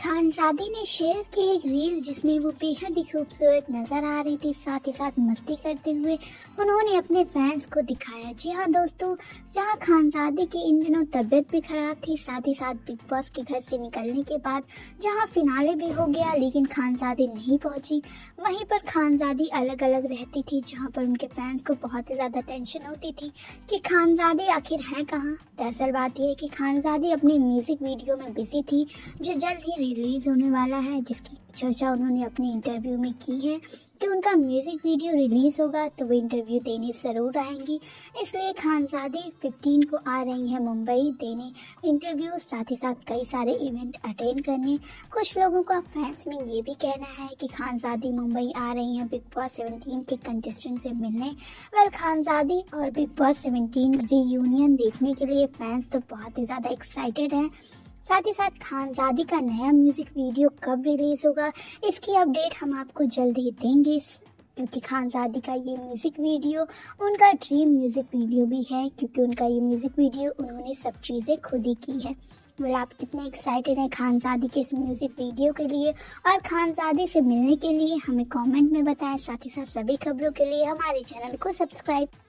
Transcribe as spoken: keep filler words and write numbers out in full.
खानज़ादी ने शेयर की एक रील जिसमें वो बेहद ही खूबसूरत नज़र आ रही थी, साथ ही साथ मस्ती करते हुए उन्होंने अपने फैंस को दिखाया। जी हाँ दोस्तों, जहाँ खानज़ादी की इन दिनों तबीयत भी ख़राब थी, साथ ही साथ बिग बॉस के घर से निकलने के बाद जहाँ फिनाले भी हो गया लेकिन खानज़ादी नहीं पहुँची, वहीं पर खानज़ादी अलग अलग रहती थी, जहाँ पर उनके फैंस को बहुत ही ज़्यादा टेंशन होती थी कि खानज़ादी आखिर है कहाँ। दरअसल बात यह है कि खानज़ादी अपने म्यूज़िक वीडियो में बिजी थी जो जल्द ही रिलीज़ होने वाला है, जिसकी चर्चा उन्होंने अपने इंटरव्यू में की है कि उनका म्यूज़िक वीडियो रिलीज़ होगा तो वो इंटरव्यू देने ज़रूर आएंगी। इसलिए खानज़ादी फिफ्टीन को आ रही हैं मुंबई देने इंटरव्यू, साथ ही साथ कई सारे इवेंट अटेंड करने। कुछ लोगों का फैंस में ये भी कहना है कि खानज़ादी मुंबई आ रही हैं बिग बॉस सेवेंटीन के कंटेस्टेंट से मिलने। वेल, खानज़ादी और बिग बॉस सेवेंटीन जी यूनियन देखने के लिए फैंस तो बहुत ही ज़्यादा एक्साइटेड हैं। साथ ही साथ खानज़ादी का नया म्यूज़िक वीडियो कब रिलीज़ होगा इसकी अपडेट हम आपको जल्द ही देंगे, क्योंकि खानज़ादी का ये म्यूज़िक वीडियो उनका ड्रीम म्यूज़िक वीडियो भी है, क्योंकि उनका ये म्यूज़िक वीडियो उन्होंने सब चीज़ें खुद ही की है। well, आप कितने एक्साइटेड हैं खानज़ादी के इस म्यूज़िक वीडियो के लिए और खानज़ादी से मिलने के लिए हमें कमेंट में बताएं। साथ ही साथ सभी खबरों के लिए हमारे चैनल को सब्सक्राइब